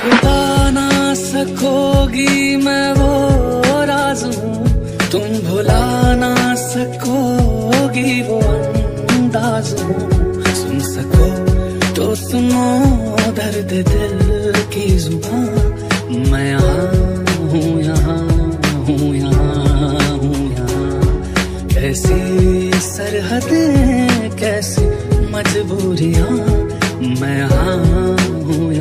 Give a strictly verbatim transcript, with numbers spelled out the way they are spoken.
छुपा ना सकोगी मैं वो राज हूँ, तुम भुला ना सकोगी वो अंदाज हूँ। सुन सको तो सुनो दर्द दिल की जुबान, मैं यहाँ हूँ, यहाँ हूँ, यहाँ हूँ, यहाँ। कैसी सरहदें कैसी मजबूरियाँ, मैं यहाँ हूँ।